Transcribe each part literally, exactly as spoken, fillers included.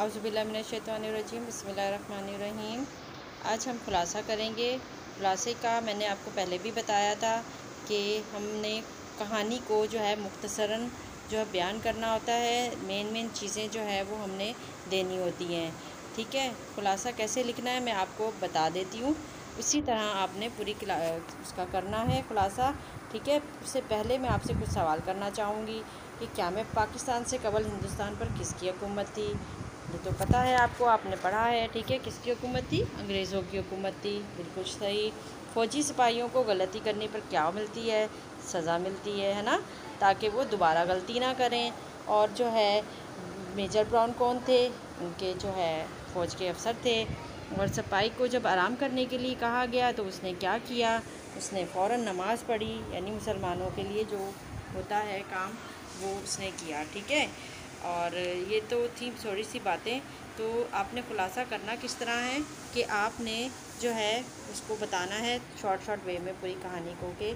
औज़ुबिल्लाहिमिनश्शैतानिर्रजीम बिस्मिल्लाहिर्रहमानिर्रहीम। आज हम खुलासा करेंगे। खुलासे का मैंने आपको पहले भी बताया था कि हमने कहानी को जो है मुख्तसरन जो है बयान करना होता है। मेन मेन चीज़ें जो है वो हमने देनी होती हैं। ठीक है, खुलासा कैसे लिखना है मैं आपको बता देती हूँ। उसी तरह आपने पूरी उसका करना है खुलासा। ठीक है, उससे पहले मैं आपसे कुछ सवाल करना चाहूँगी कि क्या मैं पाकिस्तान से कबल हिंदुस्तान पर किसकी हुकूमत थी? ये तो पता है आपको, आपने पढ़ा है। ठीक है, किसकी हुकूमत थी? अंग्रेज़ों की हुकूमत थी। बिल्कुल सही। फ़ौजी सिपाहियों को गलती करने पर क्या मिलती है? सज़ा मिलती है, है ना, ताकि वो दोबारा गलती ना करें। और जो है मेजर ब्राउन कौन थे? उनके जो है फ़ौज के अफसर थे। और सिपाही को जब आराम करने के लिए कहा गया तो उसने क्या किया? उसने फ़ौरन नमाज़ पढ़ी, यानी मुसलमानों के लिए जो होता है काम वो उसने किया। ठीक है, और ये तो थी थोड़ी सी बातें। तो आपने खुलासा करना किस तरह है कि आपने जो है उसको बताना है शॉर्ट शॉर्ट वे में पूरी कहानी को कि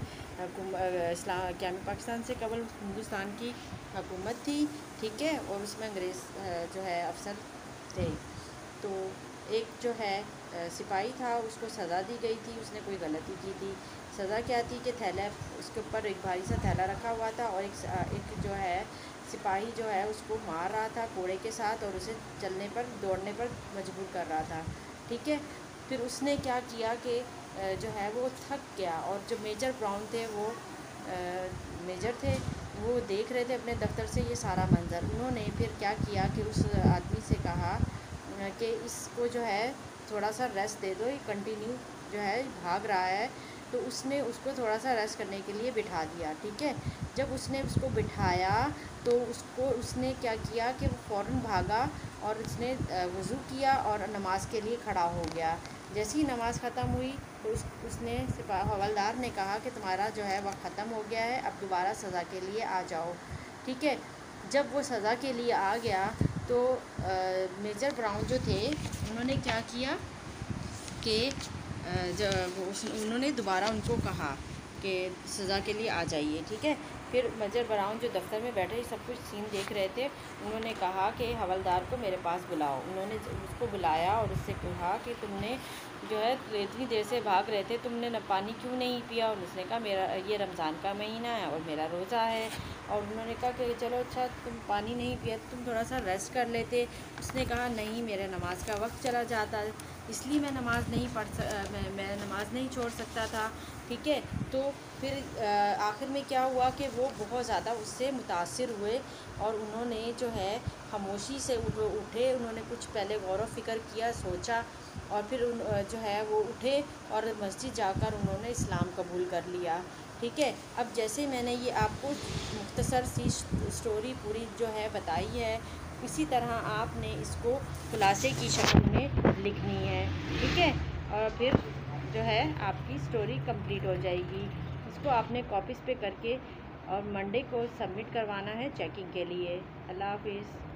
इस्लाम क्या पाकिस्तान से कबल हिंदुस्तान की हुकूमत थी। ठीक है, और उसमें अंग्रेज़ जो है अफसर थे। तो एक जो है सिपाही था, उसको सज़ा दी गई थी, उसने कोई गलती की थी। सज़ा क्या थी कि थैला, उसके ऊपर एक भारी सा थैला रखा हुआ था और एक, एक जो है सिपाही जो है उसको मार रहा था कोड़े के साथ और उसे चलने पर दौड़ने पर मजबूर कर रहा था। ठीक है, फिर उसने क्या किया कि जो है वो थक गया और जो मेजर ब्राउन थे वो आ, मेजर थे, वो देख रहे थे अपने दफ्तर से ये सारा मंज़र। उन्होंने फिर क्या किया कि उस आदमी से कहा कि इसको जो है थोड़ा सा रेस्ट दे दो, ये कंटिन्यू जो है भाग रहा है। तो उसने उसको थोड़ा सा रेस्ट करने के लिए बिठा दिया। ठीक है, जब उसने उसको बिठाया तो उसको उसने क्या किया कि वो फ़ौरन भागा और उसने वज़ू किया और नमाज़ के लिए खड़ा हो गया। जैसे ही नमाज़ ख़त्म हुई तो उस उसने सिपा हवलदार ने कहा कि तुम्हारा जो है वक्त ख़त्म हो गया है, अब दोबारा सज़ा के लिए आ जाओ। ठीक है, जब वो सज़ा के लिए आ गया तो आ, मेजर ब्राउन जो थे उन्होंने क्या किया कि जब उन्होंने दोबारा उनको कहा कि सज़ा के लिए आ जाइए। ठीक है, फिर मेजर ब्राउन जो दफ्तर में बैठे सब कुछ सीन देख रहे थे, उन्होंने कहा कि हवलदार को मेरे पास बुलाओ। उन्होंने उसको बुलाया और उससे कहा कि तुमने जो है इतनी देर से भाग रहे थे, तुमने न पानी क्यों नहीं पिया? और उसने कहा मेरा ये रमज़ान का महीना है और मेरा रोज़ा है। और उन्होंने कहा कि चलो अच्छा, तुम पानी नहीं पिया, तुम थोड़ा सा रेस्ट कर लेते। उसने कहा नहीं, मेरे नमाज़ का वक्त चला जाता है, इसलिए मैं नमाज़ नहीं पढ़ मैं, मैं नमाज़ नहीं छोड़ सकता था। ठीक है, तो फिर आखिर में क्या हुआ कि वो बहुत ज़्यादा उससे मुतासिर हुए और उन्होंने जो है खामोशी से उठे। उन्होंने कुछ पहले गौर व फ़िक्र किया, सोचा, और फिर उन जो है वो उठे और मस्जिद जाकर उन्होंने इस्लाम कबूल कर लिया। ठीक है, अब जैसे मैंने ये आपको मुख्तसर सी स्टोरी पूरी जो है बताई है, इसी तरह आपने इसको खुलासे की शक्ल में लिखनी है। ठीक है, और फिर जो है आपकी स्टोरी कंप्लीट हो जाएगी। इसको आपने कॉपीज़ पे करके और मंडे को सबमिट करवाना है चेकिंग के लिए। अल्लाह हाफिज़।